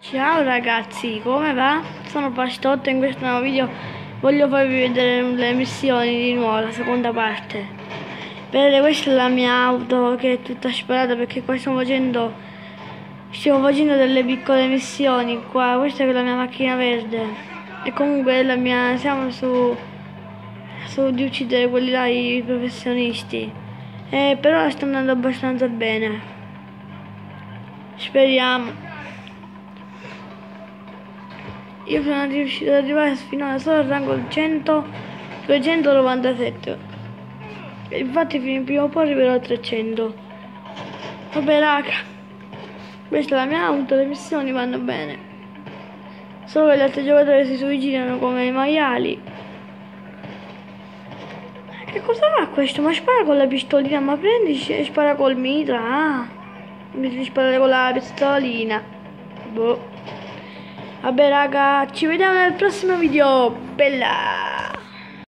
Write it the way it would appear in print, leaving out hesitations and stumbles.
Ciao ragazzi, come va? Sono Pastotto e in questo nuovo video voglio farvi vedere le missioni di nuovo, la seconda parte. Vedete, questa è la mia auto che è tutta sparata perché qua stiamo facendo delle piccole missioni qua. Questa è la mia macchina verde e comunque siamo su di uccidere quelli là, i professionisti. Per ora sta andando abbastanza bene. Speriamo. Io sono riuscito ad arrivare finora solo al rango 297. E infatti prima o poi arriverò a 300. Vabbè raga, questa è la mia auto, le missioni vanno bene. Solo che gli altri giocatori si suicidano come i maiali. Che cosa fa questo? Ma spara con la pistolina, ma prendi e spara col mitra. Ah, invece di sparare con la pistolina. Boh. Vabbè raga, ci vediamo nel prossimo video. Bella!